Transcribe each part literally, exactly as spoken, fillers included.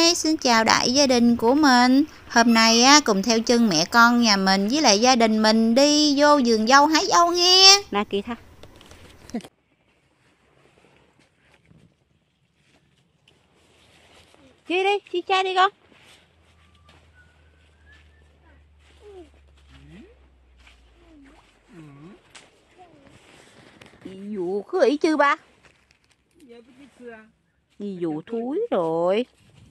Hi, xin chào đại gia đình của mình. Hôm nay á, cùng theo chân mẹ con nhà mình với lại gia đình mình đi vô vườn dâu hái dâu nghe. Nè kìa tha. Chi đi, chi cha đi con. Dụ cứ ý chứ ba. Đi dụ thúi rồi.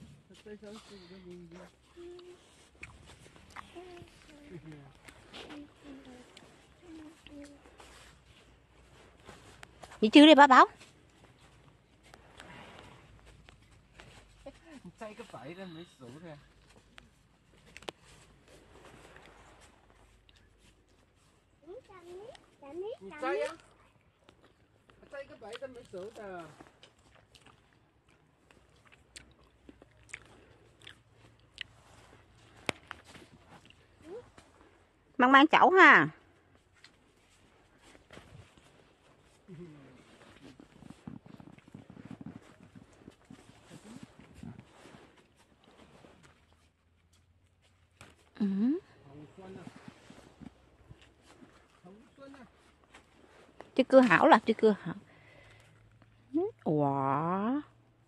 Đi chưa đi ba Bảo. Tay cái bẫy lên mới sủ kìa. Tay á. Tay cái bẫy lên mới sủ kìa. Mang mang chậu ha. Ừ. Chứ cưa hảo là chứ cưa hảo. Wow.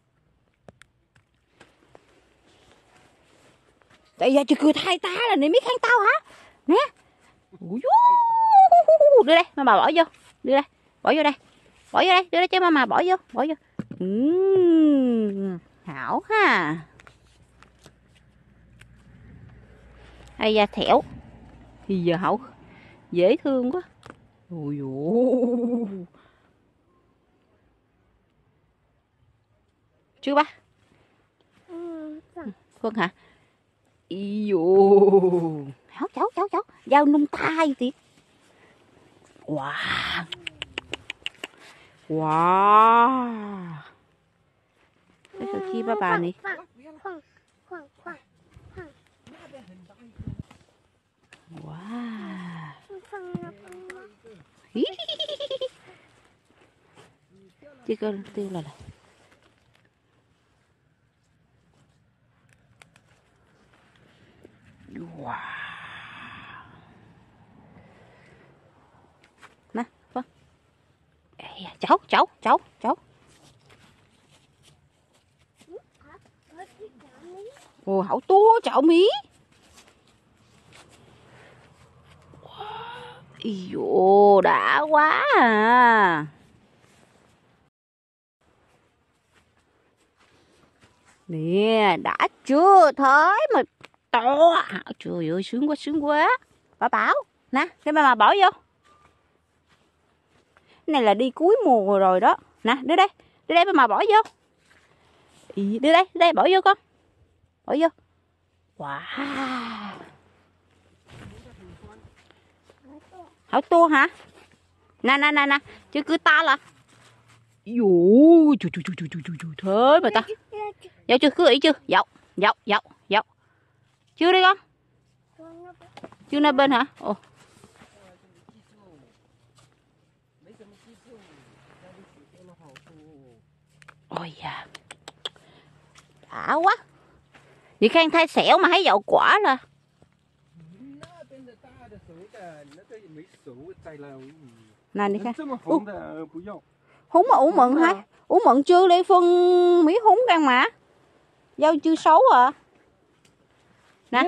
Tại giờ chứ cưa thay ta là này biết khăn tao hả? Nè. Đưa đây, mà bà bỏ vô. Đưa đây. Bỏ vô đây. Bỏ vô đây, đưa đây cho mama bỏ vô, bỏ vô. Uhm, hảo ha. Đây da thẻo. Thì giờ hảo dễ thương quá. Ôi dồi. Chưa ba? Phương hả? Ý dồ. Cháu cháu cháu cháu. Dao nung tay tiệt. Wow. Wow. Cái sao chi ba bà này. Wow. Chứ cơ tiêu là này. Wow. Nè, vâng. Cháu, cháu, cháu, cháu. Ồ, hảo tua chảo mí. Ý dồ, đã quá à. Nè, đã chưa thấy mà to. Trời ơi, sướng quá, sướng quá. Bà Bảo, nè, để bà mà bỏ vô. Cái này là đi cuối mùa rồi đó. Nè, đưa đây, đưa đây bà mà bỏ vô. Ý, đưa đây, đưa đây, bỏ vô con. Bỏ vô. Wow. Hảo tua hả? Nè, nè, nè, nè, chứ cứ ta là. Dụ, chú, chú, chú, chú, chú, chú, thế mà ta. Dạo chưa, cứ ý chưa? Dạo, dạo, dạo, dạo. Chưa đi con? Chưa nơi bên hả? Ồ. Ôi da. Đã quá. Vậy Khang thay xẻo mà thấy dậu quả là. Nè đi Khang. Húng mà ủ mận hả? Ủ mận chưa đi phân mỹ húng căn mà. Dâu chưa xấu à. Nè.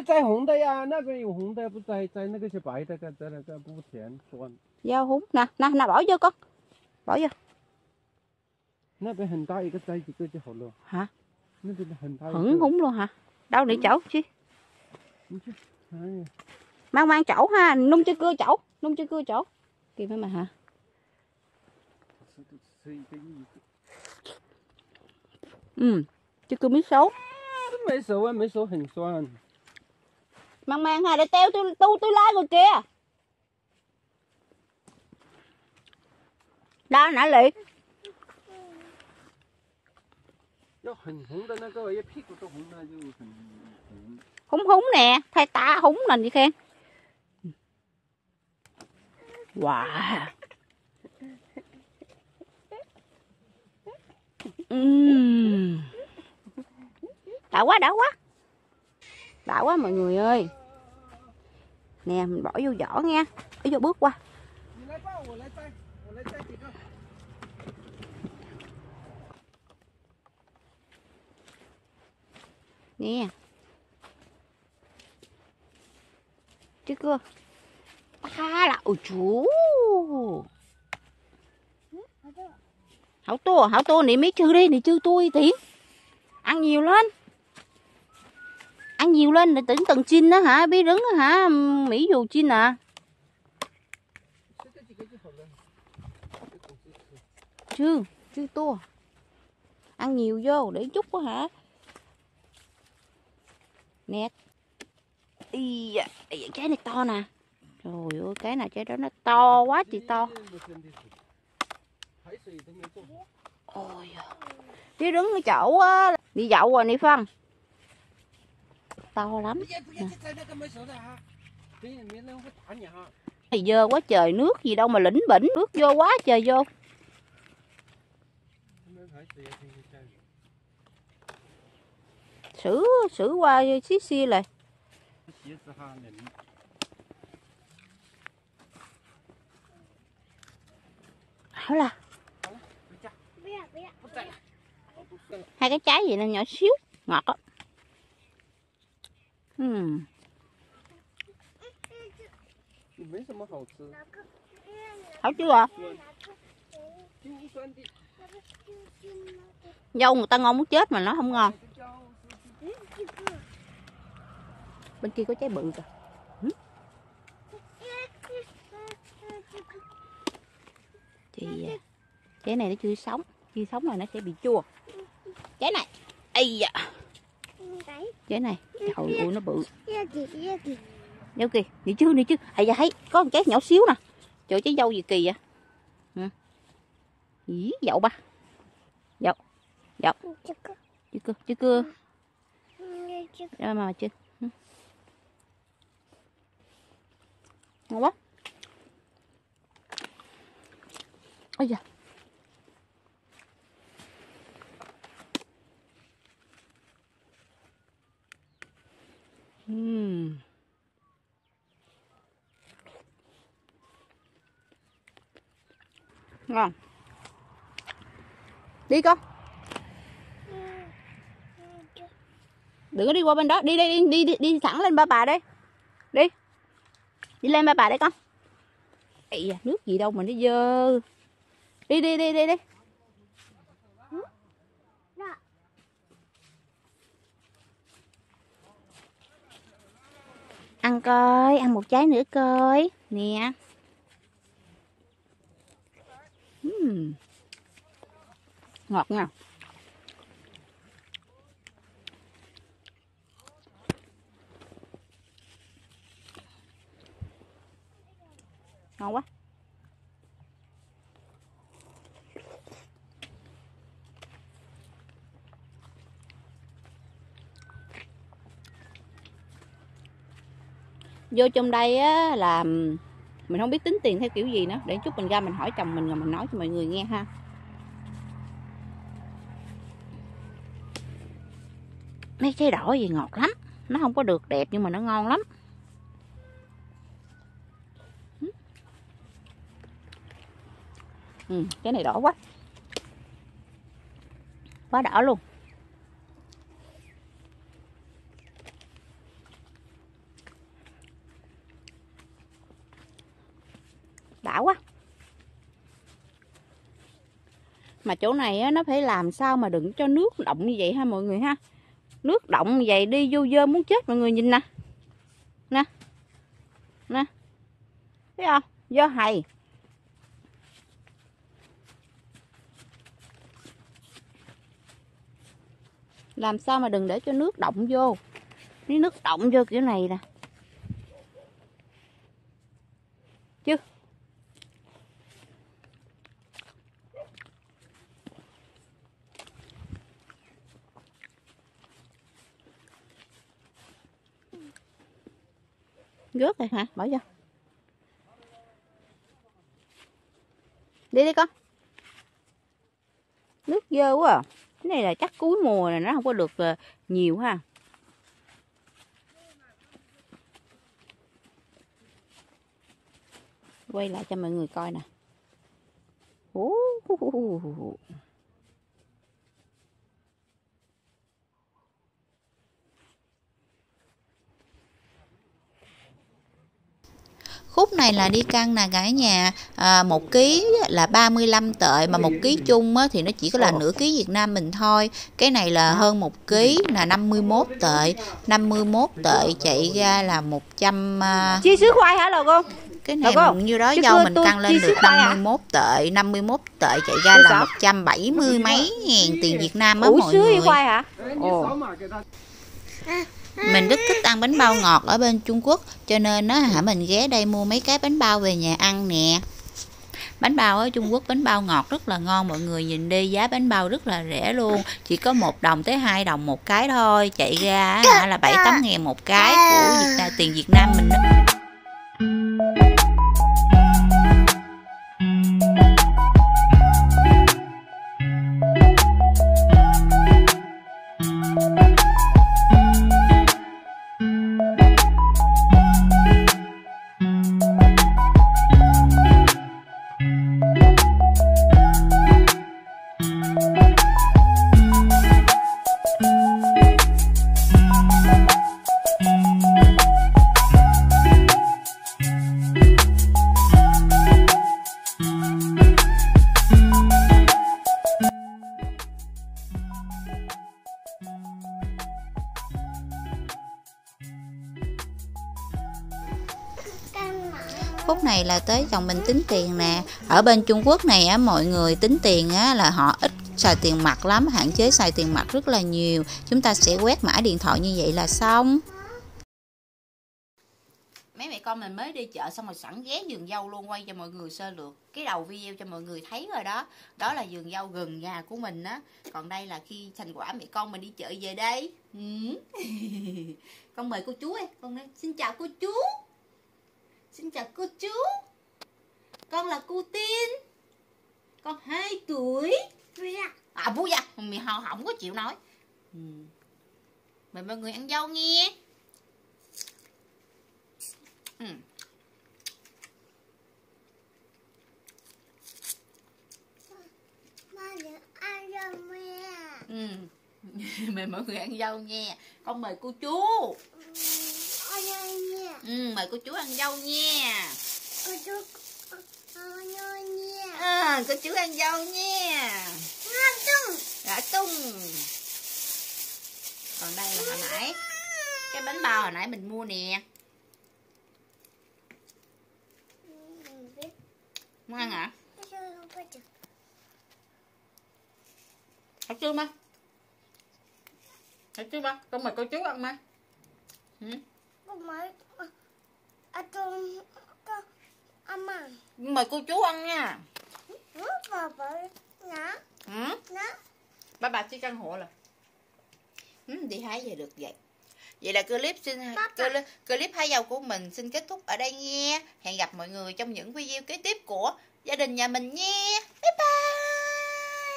Dao húng nè, nè, nè bỏ vô con. Bỏ vô. Hả? Hửng húng luôn hả? Đâu để chậu chứ? Mang mang chậu ha, nung cho cưa chậu, nung cho cưa chậu. Kìa mấy mà hả? Ừ, chứ cưa miếng xấu. Mấy số mấy số hình xoan. Mang mang ha, để teo tôi tu tôi lai rồi kìa. Đó nãy lị. Húng húng nè, thay ta húng là gì khen. Wow. Uhm. Đã quá, đã quá. Đã quá mọi người ơi. Nè, mình bỏ vô vỏ nha. Bỏ vô bước qua. Nè. Chứ cơ. Ta là... Ôi chú. Hảo tua, hảo tua nè mấy chư đi, nè chư tôi Tiến. Ăn nhiều lên. Ăn nhiều lên để tỉnh từng chinh đó hả, bí rứng đó hả, Mỹ dù chinh à. Chư, chư tua. Ăn nhiều vô để chút quá hả. Nè. Ý da, trái này to nè. Trời ơi, cái nào trái đó nó to quá chị to. Ôi chứ đứng cái chỗ á, đi dậu rồi nè Phân. To lắm. Thì dơ quá trời, nước gì đâu mà lĩnh bỉnh, nước vô quá trời vô. Xử xử qua xí xia lại. Hả là hai cái trái gì nó nhỏ xíu, ngọt á. Uhm. Hảo chưa à? Dâu người ta ngon muốn chết mà nó không ngon. Bên kia có trái bự kìa. Ừ. Thì trái này nó chưa sống, chưa sống rồi nó sẽ bị chua. Trái này, ây da. Trái này, trời ơi nó bự. Dâu kìa, nè chứ, nè chứ. À da thấy, có một trái nhỏ xíu nè. Trời trái dâu gì kỳ vậy? Ừ. Ý, dậu ba. Dậu, dậu. Chứ cưa, chứ cưa. Đó mà chứ. Ừ. Ngon quá. Ôi da. Uhm. Ngon. Đi con. Đừng có đi qua bên đó, đi đi đi đi, đi thẳng lên ba bà đây. Đi. Đi lên ba bà đây con. Ây da, nước gì đâu mà nó dơ. Đi đi đi đi đi. Ăn coi, ăn một trái nữa coi. Nè. Uhm. Ngọt nha. Ngon quá. Vô trong đây á là mình không biết tính tiền theo kiểu gì nữa. Để chút mình ra mình hỏi chồng mình rồi mình nói cho mọi người nghe ha. Mấy trái đỏ gì ngọt lắm. Nó không có được đẹp nhưng mà nó ngon lắm. Ừ, cái này đỏ quá. Quá đỏ luôn. Đã quá. Mà chỗ này á, nó phải làm sao mà đừng cho nước động như vậy ha mọi người ha. Nước động như vậy đi vô dơ muốn chết mọi người nhìn nè. Nè. Nè. Thấy không? Dơ hầy. Làm sao mà đừng để cho nước động vô. Nếu nước động vô kiểu này nè. Chứ. Rớt rồi hả? Bỏ vô. Đi đi con. Nước dơ quá à. Cái này là chắc cuối mùa này nó không có được nhiều ha. Quay lại cho mọi người coi nè. Khúc này là đi cân nè cả nhà, à, một ký là ba mươi lăm tệ, mà một ký chung á, thì nó chỉ có là nửa ký Việt Nam mình thôi. Cái này là hơn một ký là năm mươi mốt tệ, năm mươi mốt tệ chạy ra là một trăm. Uh... Chia sứ khoai hả là cô? Cái này mình nhiêu đó dâu mình cân lên được năm mươi mốt tệ, năm mươi mốt tệ chạy ra là một trăm bảy mươi mấy ngàn tiền Việt Nam á mọi người. Khoai hả? Ồ. Mình rất thích ăn bánh bao ngọt ở bên Trung Quốc, cho nên á hả mình ghé đây mua mấy cái bánh bao về nhà ăn nè. Bánh bao ở Trung Quốc, bánh bao ngọt rất là ngon mọi người, nhìn đi, giá bánh bao rất là rẻ luôn, chỉ có một đồng tới hai đồng một cái thôi, chạy ra hả là bảy tám ngàn một cái của Việt Nam, tiền Việt Nam mình đó. Khúc này là tới chồng mình tính tiền nè. Ở bên Trung Quốc này á, mọi người tính tiền á, là họ ít xài tiền mặt lắm, hạn chế xài tiền mặt rất là nhiều. Chúng ta sẽ quét mã điện thoại như vậy là xong. Mấy mẹ con mình mới đi chợ xong rồi sẵn ghé vườn dâu luôn, quay cho mọi người sơ lược cái đầu video cho mọi người thấy rồi đó. Đó là vườn dâu gần nhà của mình á. Còn đây là khi thành quả mẹ con mình đi chợ về đây. Ừ. Con mời cô chú em. Con nói xin chào cô chú. Xin chào cô chú. Con là cô Tiên. Con hai tuổi. À Vũ Gia. Mày không, không có chịu nói. Ừ. Mời mọi người ăn dâu nghe. Ừ. Ừ. Mời mọi người ăn dâu nha. Con mời cô chú. Ừ, mời cô chú ăn dâu nha. Cô chú ăn dâu nha. À, cô chú ăn dâu nha. Gà tung. Gà tung. Còn đây là hồi nãy cái bánh bao hồi nãy mình mua nè. Muốn ăn hả? Thật chưa má? Thật chưa má? Con mời cô chú ăn má. Ừ? Mời cô chú ăn nha. Ừ? Ba bà chỉ căn hộ là ừ, đi hái về được vậy. Vậy là clip xin clip, clip hái dâu của mình xin kết thúc ở đây nha. Hẹn gặp mọi người trong những video kế tiếp của gia đình nhà mình nha. Bye bye.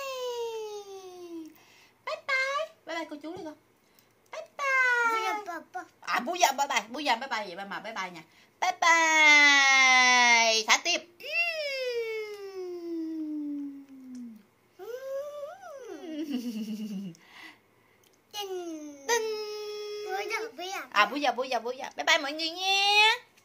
Bye bye. Bye bye cô chú đi con. Bye bye. À bố già bye bye, bố già bye bye vậy ba mà bye bye nha. Bye bye. Thả tiếp. Tinh. À bố già bố già bố già. Bye bye mọi người nha.